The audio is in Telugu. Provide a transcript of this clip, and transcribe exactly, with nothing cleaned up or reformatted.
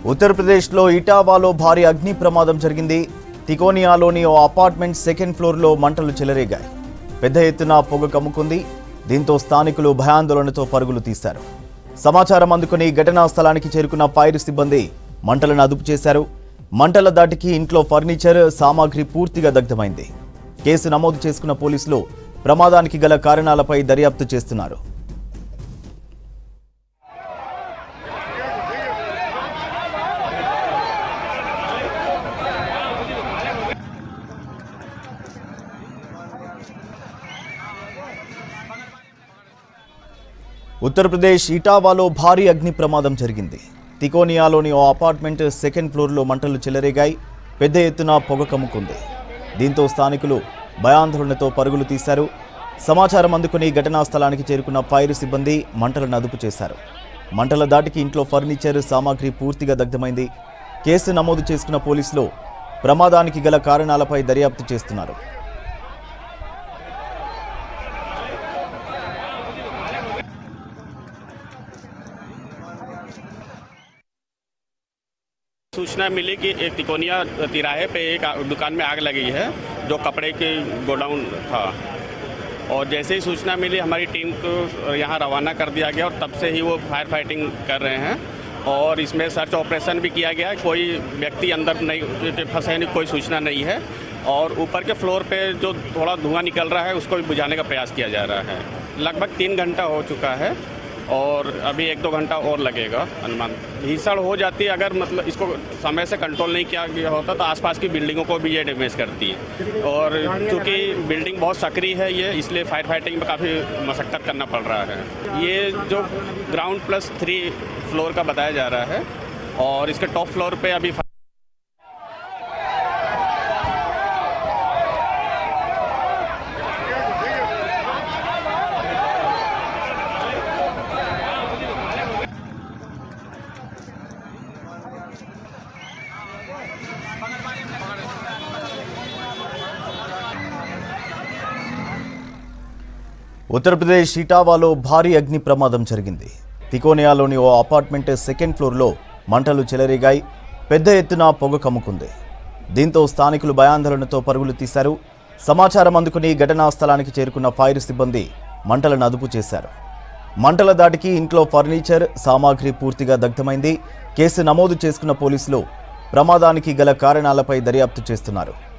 ఉత్తరప్రదేశ్లో ఇటావాలో భారీ అగ్ని ప్రమాదం జరిగింది. తికోనియాలోని ఓ అపార్ట్మెంట్ సెకండ్ ఫ్లోర్లో మంటలు చెలరేగాయి. పెద్ద ఎత్తున పొగ కమ్ముకుంది. దీంతో స్థానికులు భయాందోళనతో పరుగులు తీశారు. సమాచారం అందుకుని ఘటనా స్థలానికి చేరుకున్న ఫైర్ సిబ్బంది మంటలను అదుపు చేశారు. మంటల దాటికి ఇంట్లో ఫర్నిచర్ సామాగ్రి పూర్తిగా దగ్ధమైంది. కేసు నమోదు చేసుకున్న పోలీసులు ప్రమాదానికి గల కారణాలపై దర్యాప్తు చేస్తున్నారు. ఉత్తరప్రదేశ్ ఇటావాలో భారీ అగ్ని ప్రమాదం జరిగింది. తికోనియాలోని ఓ అపార్ట్మెంట్ సెకండ్ ఫ్లోర్లో మంటలు చెలరేగాయి. పెద్ద ఎత్తున పొగ కమ్ముకుంది. దీంతో స్థానికులు భయాందోళనతో పరుగులు తీశారు. సమాచారం అందుకుని ఘటనా స్థలానికి చేరుకున్న ఫైర్ సిబ్బంది మంటలను అదుపు చేశారు. మంటల దాటికి ఇంట్లో ఫర్నిచర్ సామాగ్రి పూర్తిగా దగ్ధమైంది. కేసు నమోదు చేసుకున్న పోలీసులు ప్రమాదానికి గల కారణాలపై దర్యాప్తు చేస్తున్నారు. सूचना मिली कि एक तिकोनिया तिराहे पे एक दुकान में आग लगी है, जो कपड़े के गोडाउन था। और जैसे ही सूचना मिली हमारी टीम को यहाँ रवाना कर दिया गया और तब से ही वो फायर फाइटिंग कर रहे हैं और इसमें सर्च ऑपरेशन भी किया गया है। कोई व्यक्ति अंदर नहीं फंसे, नहीं, कोई सूचना नहीं है। और ऊपर के फ्लोर पे जो थोड़ा धुआं निकल रहा है उसको भी बुझाने का प्रयास किया जा रहा है। लगभग तीन घंटा हो चुका है और अभी एक दो घंटा और लगेगा अनुमान। भीषण हो जाती है अगर मतलब इसको समय से कंट्रोल नहीं किया गया होता तो आसपास की बिल्डिंगों को भी ये डैमेज करती है। और चूँकि बिल्डिंग बहुत सक्रिय है ये, इसलिए फायर फाइटिंग में काफ़ी मशक्क़त करना पड़ रहा है। ये जो ग्राउंड प्लस थ्री फ्लोर का बताया जा रहा है और इसके टॉप फ्लोर पर अभी ఉత్తరప్రదేశ్ ఇటావాలో భారీ అగ్ని ప్రమాదం జరిగింది. తికోనియాలోని ఓ అపార్ట్మెంట్ సెకండ్ ఫ్లోర్లో మంటలు చెలరేగాయి. పెద్ద ఎత్తున పొగ కమ్ముకుంది. దీంతో స్థానికులు భయాందోళనతో పరుగులు తీశారు. సమాచారం అందుకుని ఘటనా స్థలానికి చేరుకున్న ఫైర్ సిబ్బంది మంటలను అదుపు చేశారు. మంటల దాటికి ఇంట్లో ఫర్నిచర్ సామాగ్రి పూర్తిగా దగ్ధమైంది. కేసు నమోదు చేసుకున్న పోలీసులు ప్రమాదానికి గల కారణాలపై దర్యాప్తు చేస్తున్నారు.